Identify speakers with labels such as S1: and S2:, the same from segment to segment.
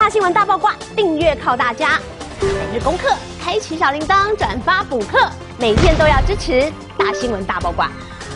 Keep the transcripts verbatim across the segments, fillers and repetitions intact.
S1: 大新闻大爆卦，订阅靠大家。每日功课，开启小铃铛，转发补课，每天都要支持大新闻大爆卦。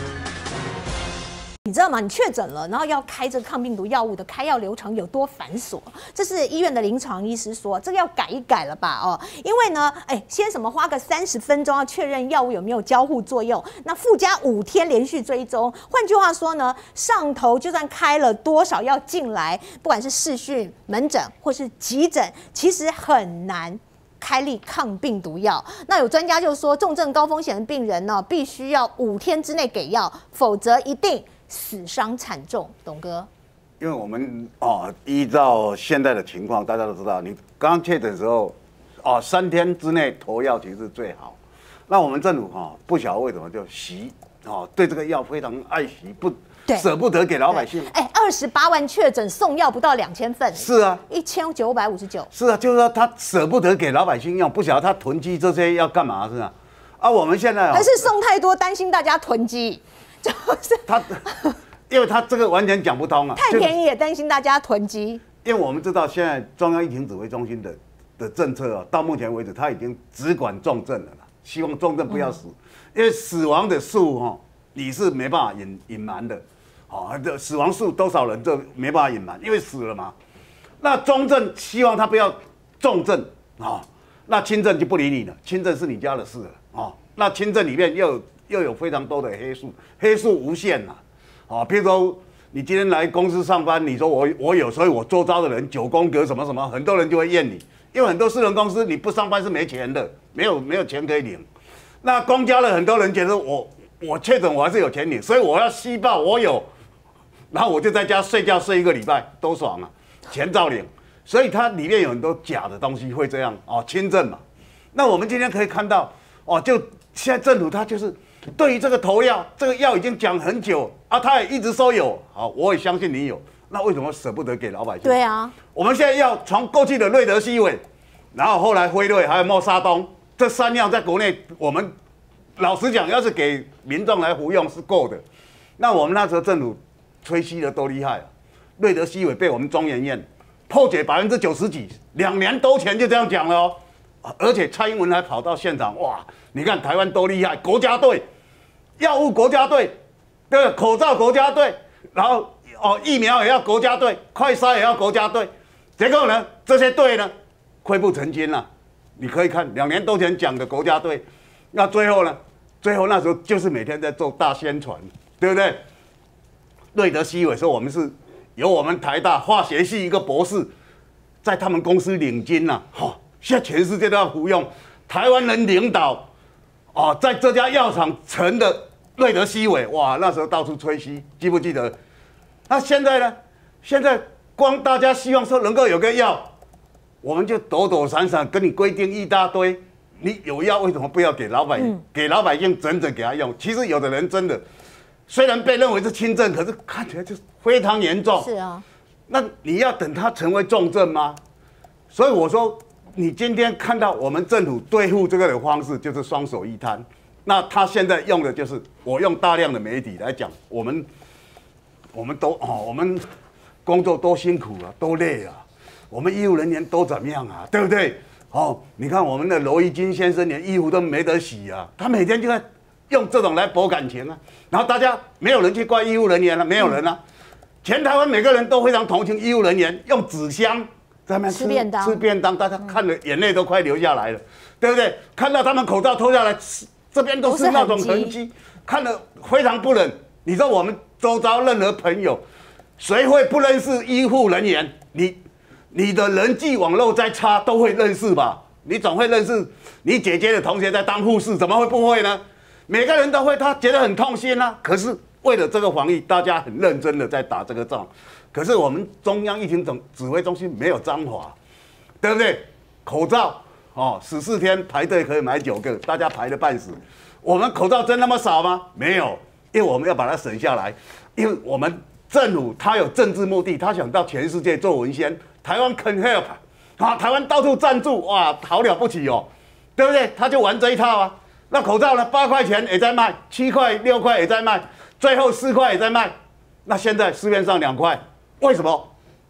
S2: 你知道吗？你确诊了，然后要开这个抗病毒药物的开药流程有多繁琐？这是医院的临床医师说，这个要改一改了吧？哦，因为呢，哎，先什么花个三十分钟要确认药物有没有交互作用，那附加五天连续追踪。换句话说呢，上头就算开了多少药进来，不管是视讯、门诊或是急诊，其实很难。 开立抗病毒药，那有专家就说，重症高风险的病人呢，必须要五天之内给药，否则一定死伤惨重。董哥，
S3: 因为我们哦，依照现在的情况，大家都知道，你刚确诊的时候，哦，三天之内投药其实是最好。那我们政府哈、哦，不晓得为什么就惜哦，对这个药非常爱惜，不舍不得给老百姓。
S2: 哎，二十八万确诊送药不到两千份，
S3: 是啊，
S2: 一千九百五十九。
S3: 是啊，就是说他舍不得给老百姓用，不晓得他囤积这些要干嘛是吧？啊，我们现在、哦、
S2: 还是送太多，担心大家囤积，就是
S3: 他，因为他这个完全讲不通啊，
S2: 太便宜也担心大家囤积。
S3: 因为我们知道现在中央疫情指挥中心的的政策啊，到目前为止他已经只管重症了啦，希望重症不要死，嗯、因为死亡的数哈、哦、你是没办法隐隐瞒的。 哦，这死亡数多少人，这没办法隐瞒，因为死了嘛。那中症希望他不要重症啊、哦，那轻症就不理你了，轻症是你家的事了啊、哦。那轻症里面又有又有非常多的黑数，黑数无限呐、啊。哦，譬如说你今天来公司上班，你说我我有，所以我周遭的人九宫格什么什么，很多人就会验你，因为很多私人公司你不上班是没钱的，没有没有钱可以领。那公家的很多人觉得我我确诊我还是有钱领，所以我要虚报我有。 然后我就在家睡觉睡一个礼拜，多爽啊，钱照领。所以它里面有很多假的东西会这样哦，轻症嘛。那我们今天可以看到哦，就现在政府它就是对于这个投药，这个药已经讲很久啊，他也一直说有，好，我也相信你有。那为什么舍不得给老百姓？
S2: 对啊，
S3: 我们现在要从过去的瑞德西韦，然后后来辉瑞还有默沙东这三样，在国内我们老实讲，要是给民众来服用是够的。那我们那时候政府。 吹嘘的多厉害啊！瑞德西韦被我们中研院破解百分之九十几，两年多前就这样讲了哦。而且蔡英文还跑到现场，哇！你看台湾多厉害，国家队、药物国家队，对，口罩国家队，然后哦疫苗也要国家队，快筛也要国家队。结果呢，这些队呢溃不成军了。你可以看两年多前讲的国家队，那最后呢？最后那时候就是每天在做大宣传，对不对？ 瑞德西韦说我们是由我们台大化学系一个博士，在他们公司领军呐、啊，哈、哦，现在全世界都要服用，台湾人领导，哦，在这家药厂成的瑞德西韦，哇，那时候到处吹嘘，记不记得？那现在呢？现在光大家希望说能够有个药，我们就躲躲闪闪跟你规定一大堆，你有药为什么不要给老百姓？嗯、给老百姓整整给他用？其实有的人真的。 虽然被认为是轻症，可是看起来就非常严重。
S2: 是啊，
S3: 那你要等它成为重症吗？所以我说，你今天看到我们政府对付这个的方式，就是双手一摊。那他现在用的就是我用大量的媒体来讲，我们我们都哦，我们工作多辛苦啊，多累啊，我们医务人员都怎么样啊，对不对？哦，你看我们的罗一金先生连衣服都没得洗啊，他每天就在。 用这种来博感情啊，然后大家没有人去怪医务人员了、啊，没有人啊，全台湾每个人都非常同情医务人员，用纸箱在那边
S2: 吃便当，
S3: 吃便当，大家看了眼泪都快流下来了，对不对？看到他们口罩脱下来，这边都是那种痕迹，看了非常不忍。你说我们周遭任何朋友，谁会不认识医护人员？你你的人际网络再差都会认识吧？你总会认识你姐姐的同学在当护士，怎么会不会呢？ 每个人都会，他觉得很痛心啊。可是为了这个防疫，大家很认真的在打这个仗。可是我们中央疫情总指挥中心没有章法，对不对？口罩哦，十四天排队可以买九个，大家排得半死。我们口罩真那么少吗？没有，因为我们要把它省下来，因为我们政府他有政治目的，他想到全世界做文宣，台湾 can help 啊，台湾到处赞助，哇，好了不起哦，对不对？他就玩这一套啊。 那口罩呢？八块钱也在卖，七块、六块也在卖，最后四块也在卖。那现在市面上两块，为什么？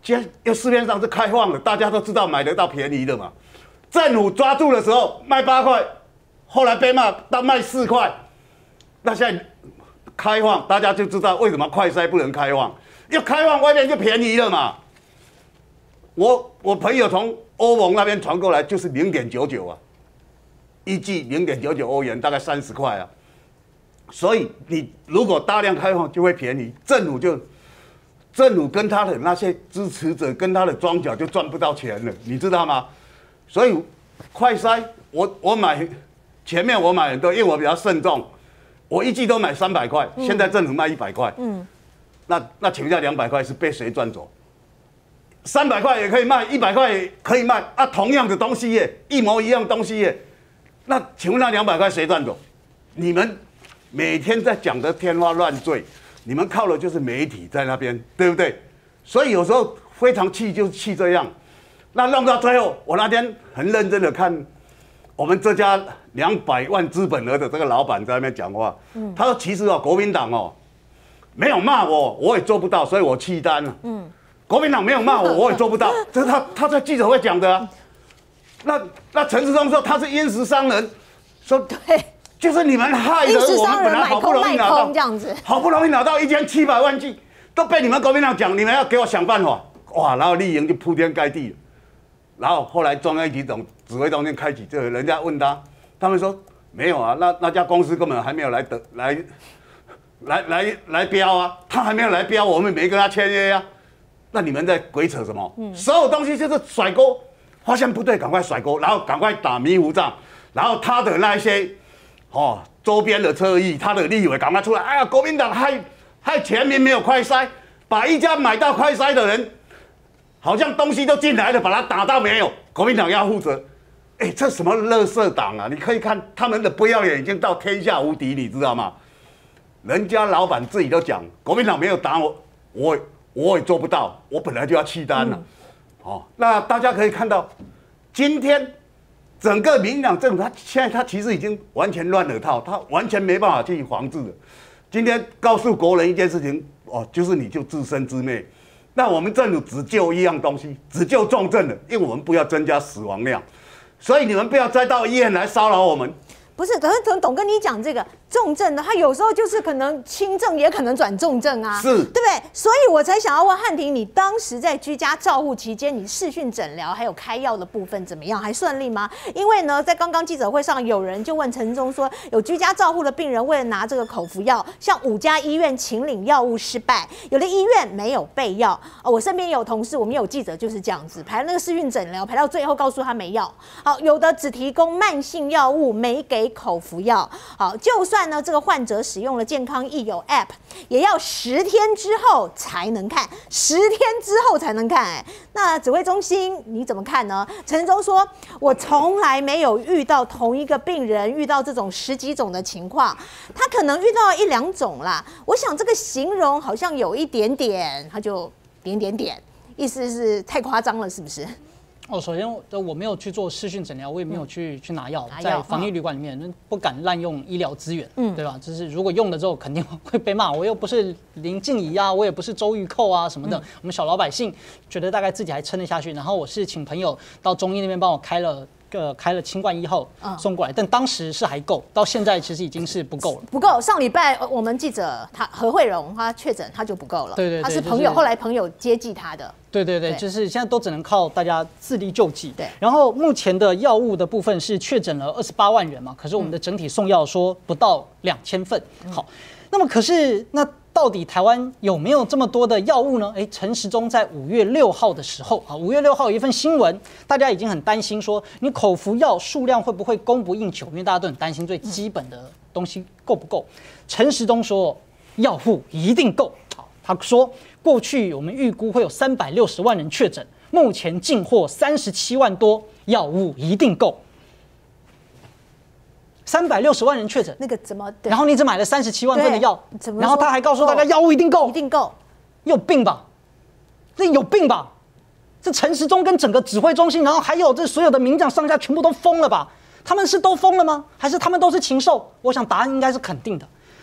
S3: 现在又市面上是开放的，大家都知道买得到便宜的嘛。政府抓住的时候卖八块，后来被骂到卖四块，那现在开放，大家就知道为什么快筛不能开放，要开放外面就便宜了嘛。我我朋友从欧盟那边传过来就是零点九九啊，一剂零点九九欧元，大概三十块啊。所以你如果大量开放就会便宜，政府就。政府跟他的那些支持者跟他的庄脚就赚不到钱了，你知道吗？所以快筛，我我买前面我买很多，因为我比较慎重，我一季都买三百块，嗯、现在政府卖一百块，嗯，那那请问一下，两百块是被谁赚走？三百块也可以卖，一百块也可以卖啊，同样的东西耶，一模一样东西耶，那请问那两百块谁赚走？你们每天在讲的天花乱坠。你们靠的就是媒体在那边，对不对？所以有时候非常气，就是气这样。那弄到最后，我那天很认真的看我们这家两百万资本额的这个老板在那边讲话，嗯、他说其实哦，国民党哦没有骂我，我也做不到，所以我弃单了。嗯，国民党没有骂我，我也做不到，这是他他在记者会讲的啊。那那陈时中说他是殷实商人，说对。就是你们害的，我们本来好不容易拿到
S2: 这样子，
S3: 好不容易拿到一千七百万剂，都被你们国民党讲，你们要给我想办法，哇！然后立营就铺天盖地，然后后来中央一级总指挥中心开启，这个人家问他，他们说没有啊，那那家公司根本还没有来得来来来来标啊，他还没有来标，我们没跟他签约啊，那你们在鬼扯什么？嗯，所有东西就是甩锅，发现不对赶快甩锅，然后赶快打迷糊仗，然后他的那一些。哦，周边的侧翼，他的立委赶快出来！哎呀，国民党害害全民没有快筛，把一家买到快筛的人，好像东西都进来了，把他打到没有，国民党要负责。哎，这什么垃圾党啊！你可以看他们的不要脸已经到天下无敌，你知道吗？人家老板自己都讲，国民党没有打我，我我也做不到，我本来就要弃单了。嗯、哦，那大家可以看到，今天。整个民进党政府，他现在他其实已经完全乱了套，他完全没办法去防治了。今天告诉国人一件事情，哦，就是你就自生自灭。那我们政府只救一样东西，只救重症的，因为我们不要增加死亡量，所以你们不要再到医院来骚扰我们。
S2: 不是，可是董董跟你讲这个重症的，他有时候就是可能轻症，也可能转重症啊，
S3: 是，
S2: 对不对？所以我才想要问汉庭，你当时在居家照护期间，你视讯诊疗还有开药的部分怎么样？还顺利吗？因为呢，在刚刚记者会上，有人就问陈忠说，有居家照护的病人为了拿这个口服药，向五家医院请领药物失败，有的医院没有备药。哦，我身边有同事，我们有记者就是这样子，排那个视讯诊疗，排到最后告诉他没药。好，有的只提供慢性药物，没给口服药。好，就算呢这个患者使用了健康益友 App， 也要十天之后才能看，十天之后才能看。哎，那指挥中心你怎么看呢？陈忠说，我从来没有遇到同一个病人遇到这种十几种的情况，他可能遇到一两种啦。我想这个形容好像有一点点，他就点点点，意思是太夸张了，是不是？
S4: 哦，首先我没有去做视讯诊疗，我也没有去、嗯、去拿药，在防疫旅馆里面不敢滥用医疗资源，嗯，对吧？就是如果用了之后肯定会被骂，我又不是林静怡啊，我也不是周玉蔻啊什么的，嗯、我们小老百姓觉得大概自己还撑得下去。然后我是请朋友到中医那边帮我开了。呃，开了清冠一号送过来，但当时是还够，到现在其实已经是不够了。
S2: 不够，上礼拜我们记者他何慧荣他确诊，他就不够了。
S4: 对对对，
S2: 他是朋友，就是、后来朋友接济他的。
S4: 对对对，对就是现在都只能靠大家自力救济。对。然后目前的药物的部分是确诊了二十八万人嘛，可是我们的整体送药说不到两千份。嗯、好，那么可是那。到底台湾有没有这么多的药物呢？哎，陈时中在五月六号的时候啊，五月六号有一份新闻，大家已经很担心说，你口服药数量会不会供不应求？因为大家都很担心最基本的东西够不够。陈时中说，药物一定够。好，他说过去我们预估会有三百六十万人确诊，目前进货三十七万多，药物一定够。三百六十万人确诊，
S2: 那个怎么？
S4: 然后你只买了三十七万份的药，然后他还告诉大家药物一定够，
S2: 一定够，
S4: 有病吧？这有病吧？这陈时中跟整个指挥中心，然后还有这所有的民长上下全部都疯了吧？他们是都疯了吗？还是他们都是禽兽？我想答案应该是肯定的。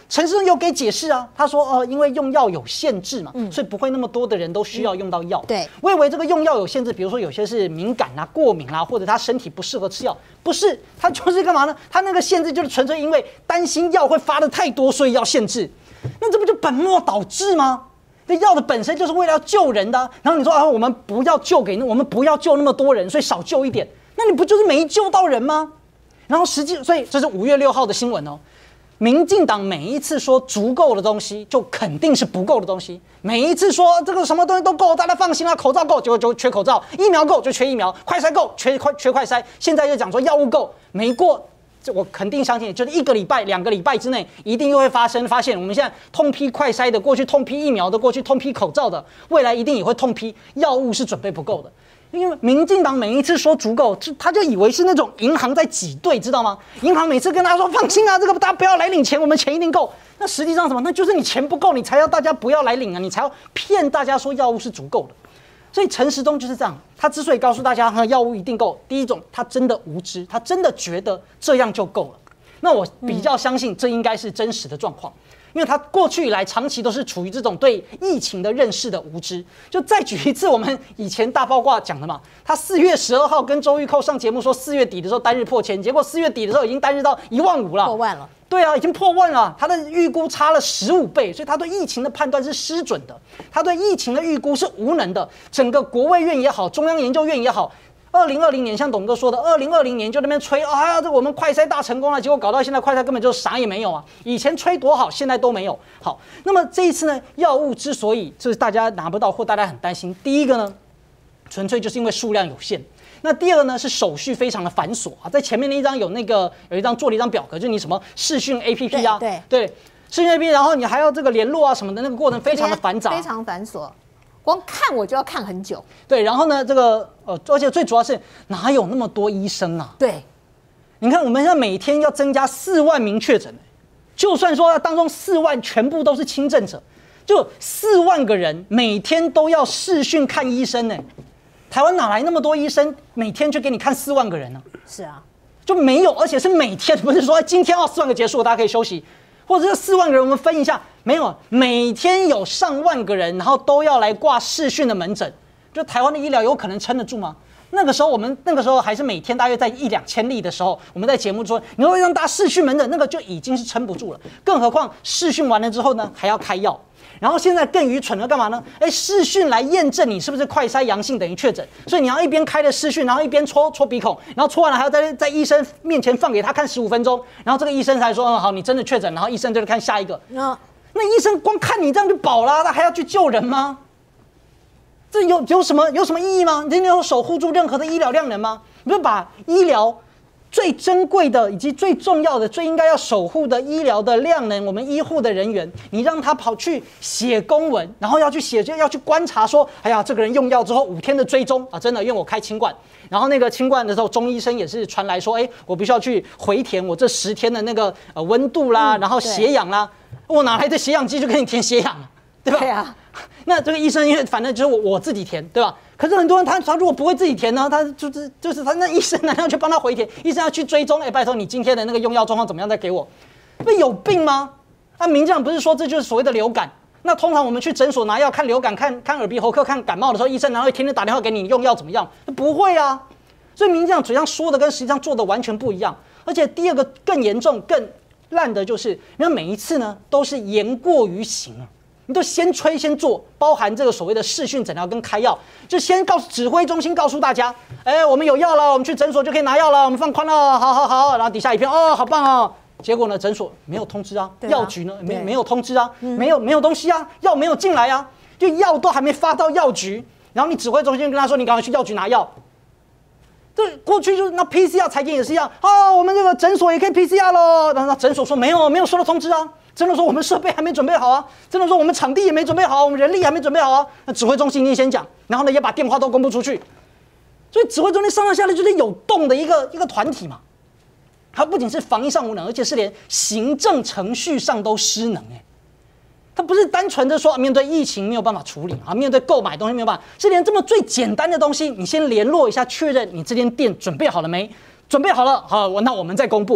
S4: 陈时中有给解释啊，他说呃，因为用药有限制嘛，嗯、所以不会那么多的人都需要用到药。
S2: 对，
S4: 我以为这个用药有限制，比如说有些是敏感啊、过敏啊，或者他身体不适合吃药，不是，他就是干嘛呢？他那个限制就是纯粹因为担心药会发的太多，所以要限制。那这不就本末倒置吗？这药的本身就是为了要救人的、啊，然后你说啊，我们不要救给，我们不要救那么多人，所以少救一点，那你不就是没救到人吗？然后实际，所以这是五月六号的新闻哦。民进党每一次说足够的东西，就肯定是不够的东西。每一次说这个什么东西都够，大家放心啦，口罩够就就缺口罩，疫苗够就缺疫苗，快筛够缺快缺快筛。现在又讲说药物够，没过。这我肯定相信，就是一个礼拜、两个礼拜之内，一定又会发生。发现我们现在痛批快筛的，过去痛批疫苗的，过去痛批口罩的，未来一定也会痛批药物是准备不够的。因为民进党每一次说足够，就他就以为是那种银行在挤兑，知道吗？银行每次跟他说放心啊，这个大家不要来领钱，我们钱一定够。那实际上什么？那就是你钱不够，你才要大家不要来领啊，你才要骗大家说药物是足够的。所以陈时中就是这样，他之所以告诉大家药物一定够，第一种他真的无知，他真的觉得这样就够了。那我比较相信这应该是真实的状况，因为他过去以来长期都是处于这种对疫情的认识的无知。就再举一次我们以前大八卦讲的嘛，他四月十二号跟周玉蔻上节目说四月底的时候单日破千，结果四月底的时候已经单日到一万五了，
S2: 破万了。
S4: 对啊，已经破万了，他的预估差了十五倍，所以他对疫情的判断是失准的，他对疫情的预估是无能的。整个国卫院也好，中央研究院也好，二零二零年像董哥说的，二零二零年就那边吹啊，呀，这我们快筛大成功了，结果搞到现在快筛根本就啥也没有啊！以前吹多好，现在都没有。好，那么这一次呢，药物之所以就是大家拿不到或大家很担心，第一个呢，纯粹就是因为数量有限。那第二个呢是手续非常的繁琐啊，在前面那一张有那个有一张做了一张表格，就是你什么视讯 A P P 啊，
S2: 对
S4: 对, 对，视讯 A P P， 然后你还要这个联络啊什么的，那个过程非常的繁杂，
S2: 非常繁琐，光看我就要看很久。
S4: 对，然后呢这个呃，而且最主要是哪有那么多医生啊？
S2: 对，
S4: 你看我们现在每天要增加四万名确诊，就算说当中四万全部都是轻症者，就四万个人每天都要视讯看医生呢。台湾哪来那么多医生每天就给你看四万个人呢？
S2: 是啊，
S4: 就没有，而且是每天，不是说今天要四万个结束，大家可以休息，或者这四万个人我们分一下，没有，每天有上万个人，然后都要来挂视讯的门诊，就台湾的医疗有可能撑得住吗？那个时候我们那个时候还是每天大约在一两千例的时候，我们在节目说你会让大家视讯门诊，那个就已经是撑不住了，更何况视讯完了之后呢，还要开药。然后现在更愚蠢了，干嘛呢？哎，视讯来验证你是不是快筛阳性等于确诊，所以你要一边开着视讯，然后一边戳戳鼻孔，然后戳完了还要在在医生面前放给他看十五分钟，然后这个医生才说嗯好，你真的确诊，然后医生就看下一个。那那医生光看你这样就饱了，他还要去救人吗？这有有什么有什么意义吗？你真的有守护住任何的医疗量能吗？你不把医疗最珍贵的以及最重要的、最应该要守护的医疗的量能，我们医护的人员，你让他跑去写公文，然后要去写，要去观察说，哎呀，这个人用药之后五天的追踪啊，真的，因为我开清冠，然后那个清冠的时候，中医生也是传来说，哎，我必须要去回填我这十天的那个呃温度啦，然后血氧啦，我哪来的血氧机就给你填血氧啊，对吧？对啊。那这个医生因为反正就是我我自己填，对吧？可是很多人他他如果不会自己填呢，他就是就是他那医生难道去帮他回填？医生要去追踪，哎，拜托你今天的那个用药状况怎么样？再给我，不有病吗？啊，民进党不是说这就是所谓的流感？那通常我们去诊所拿药看流感、看看耳鼻喉科、看感冒的时候，医生然后会天天打电话给你用药怎么样？不会啊，所以民进党嘴上说的跟实际上做的完全不一样。而且第二个更严重、更烂的就是，你看每一次呢都是言过于行啊。你都先吹先做，包含这个所谓的视讯诊疗跟开药，就先告诉指挥中心告诉大家，哎，我们有药了，我们去诊所就可以拿药了，我们放宽了，好好好，然后底下一片哦，好棒哦。结果呢，诊所没有通知啊，药局呢没没有通知啊，没有没有东西啊，药没有进来啊，就药都还没发到药局，然后你指挥中心跟他说，你赶快去药局拿药。这过去就是那 P C R 裁剪也是一样啊，我们这个诊所也可以 P C R 咯，然后诊所说没有没有收到通知啊。真的说我们设备还没准备好啊，真的说我们场地也没准备好，我们人力还没准备好啊。那指挥中心已经先讲，然后呢也把电话都公布出去，所以指挥中心上上下来就是有动的一个一个团体嘛。它不仅是防疫上无能，而且是连行政程序上都失能哎、欸。它不是单纯的说面对疫情没有办法处理啊，面对购买东西没有办法，是连这么最简单的东西，你先联络一下确认你这间店准备好了没？准备好了，好，那我们再公布。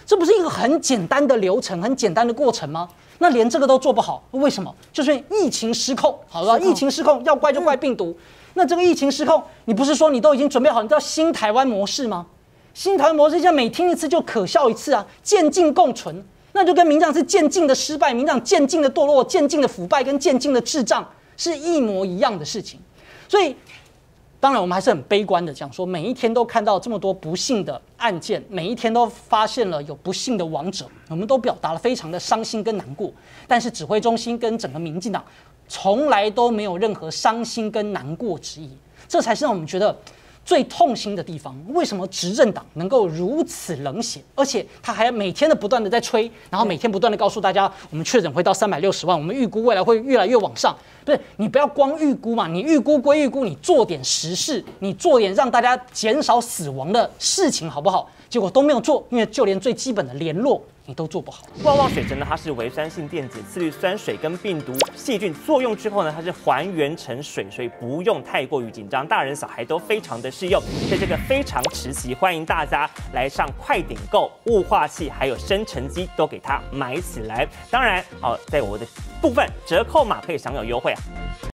S4: 这不是一个很简单的流程、很简单的过程吗？那连这个都做不好，为什么？就是因为疫情失控，好了，疫情失控要怪就怪病毒。那这个疫情失控，你不是说你都已经准备好，你知道新台湾模式吗？新台湾模式现在每听一次就可笑一次啊，渐进共存，那就跟民进党是渐进的失败、民进党渐进的堕落、渐进的腐败跟渐进的智障是一模一样的事情。所以，当然我们还是很悲观的讲说，每一天都看到这么多不幸的案件，每一天都发现了有不幸的亡者，我们都表达了非常的伤心跟难过。但是指挥中心跟整个民进党从来都没有任何伤心跟难过之意，这才是让我们觉得最痛心的地方。为什么执政党能够如此冷血，而且他还每天的不断的在吹，然后每天不断的告诉大家，我们确诊会到三百六十万，我们预估未来会越来越往上。不是，你不要光预估嘛，你预估归预估，你做点实事，你做点让大家减少死亡的事情好不好？结果都没有做，因为就连最基本的联络你都做不好。
S5: 旺旺水针呢，它是微酸性电解，次氯酸水跟病毒细菌作用之后呢，它是还原成水，所以不用太过于紧张，大人小孩都非常的适用。在这个非常时期，欢迎大家来上快点购，雾化器还有生成机都给它买起来。当然，好、哦，在我的部分折扣码可以享有优惠啊。